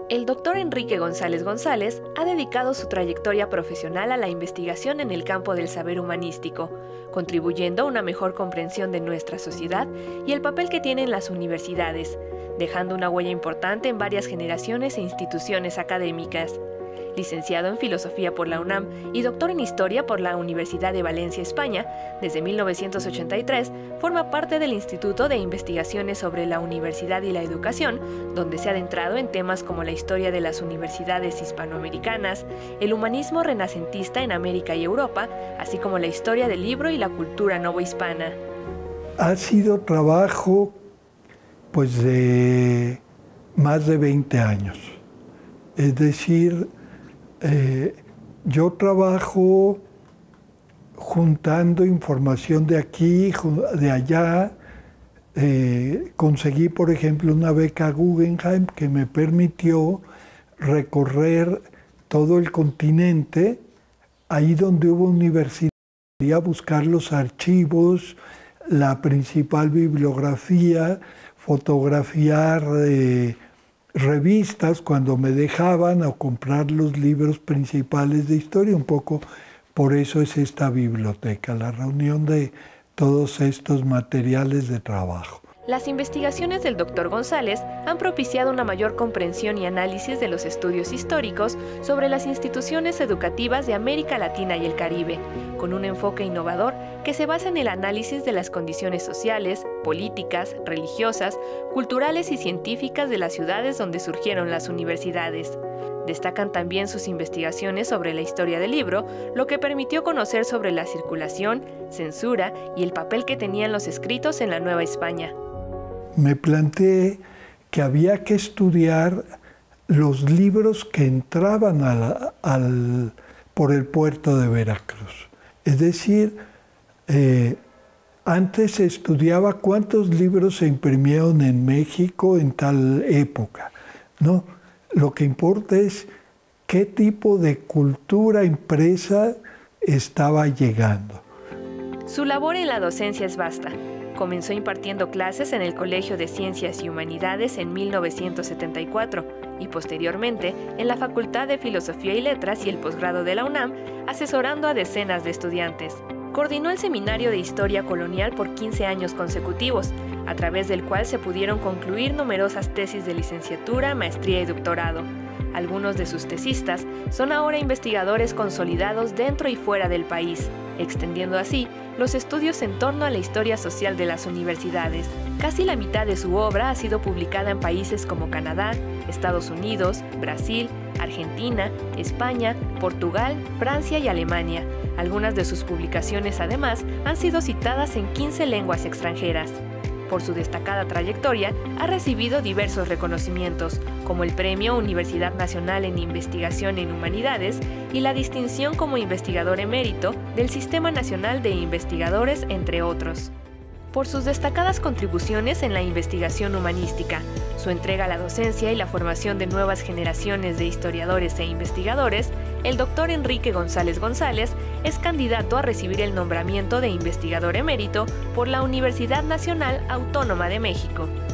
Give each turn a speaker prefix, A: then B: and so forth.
A: El doctor Enrique González González ha dedicado su trayectoria profesional a la investigación en el campo del saber humanístico, contribuyendo a una mejor comprensión de nuestra sociedad y el papel que tienen las universidades, dejando una huella importante en varias generaciones e instituciones académicas. Licenciado en Filosofía por la UNAM y doctor en Historia por la Universidad de Valencia, España, desde 1983 forma parte del Instituto de Investigaciones sobre la Universidad y la Educación, donde se ha adentrado en temas como la historia de las universidades hispanoamericanas, el humanismo renacentista en América y Europa, así como la historia del libro y la cultura novohispana.
B: Ha sido trabajo de más de 20 años, es decir, yo trabajo juntando información de aquí, de allá. Conseguí, por ejemplo, una beca Guggenheim que me permitió recorrer todo el continente, ahí donde hubo universidad, a buscar los archivos, la principal bibliografía, fotografiar revistas cuando me dejaban, o comprar los libros principales de historia. Un poco por eso es esta biblioteca, la reunión de todos estos materiales de trabajo.
A: Las investigaciones del Dr. González han propiciado una mayor comprensión y análisis de los estudios históricos sobre las instituciones educativas de América Latina y el Caribe, con un enfoque innovador que se basa en el análisis de las condiciones sociales, políticas, religiosas, culturales y científicas de las ciudades donde surgieron las universidades. Destacan también sus investigaciones sobre la historia del libro, lo que permitió conocer sobre la circulación, censura y el papel que tenían los escritos en la Nueva España.
B: Me planteé que había que estudiar los libros que entraban por el puerto de Veracruz. Es decir, antes se estudiaba cuántos libros se imprimieron en México en tal época, ¿no? Lo que importa es qué tipo de cultura impresa estaba llegando.
A: Su labor en la docencia es vasta. Comenzó impartiendo clases en el Colegio de Ciencias y Humanidades en 1974 y posteriormente en la Facultad de Filosofía y Letras y el posgrado de la UNAM, asesorando a decenas de estudiantes. Coordinó el Seminario de Historia Colonial por 15 años consecutivos, a través del cual se pudieron concluir numerosas tesis de licenciatura, maestría y doctorado. Algunos de sus tesistas son ahora investigadores consolidados dentro y fuera del país, extendiendo así los estudios en torno a la historia social de las universidades. Casi la mitad de su obra ha sido publicada en países como Canadá, Estados Unidos, Brasil, Argentina, España, Portugal, Francia y Alemania. Algunas de sus publicaciones, además, han sido citadas en 15 lenguas extranjeras. Por su destacada trayectoria, ha recibido diversos reconocimientos, como el Premio Universidad Nacional en Investigación en Humanidades y la distinción como investigador emérito del Sistema Nacional de Investigadores, entre otros. Por sus destacadas contribuciones en la investigación humanística, su entrega a la docencia y la formación de nuevas generaciones de historiadores e investigadores, el doctor Enrique González González es candidato a recibir el nombramiento de investigador emérito por la Universidad Nacional Autónoma de México.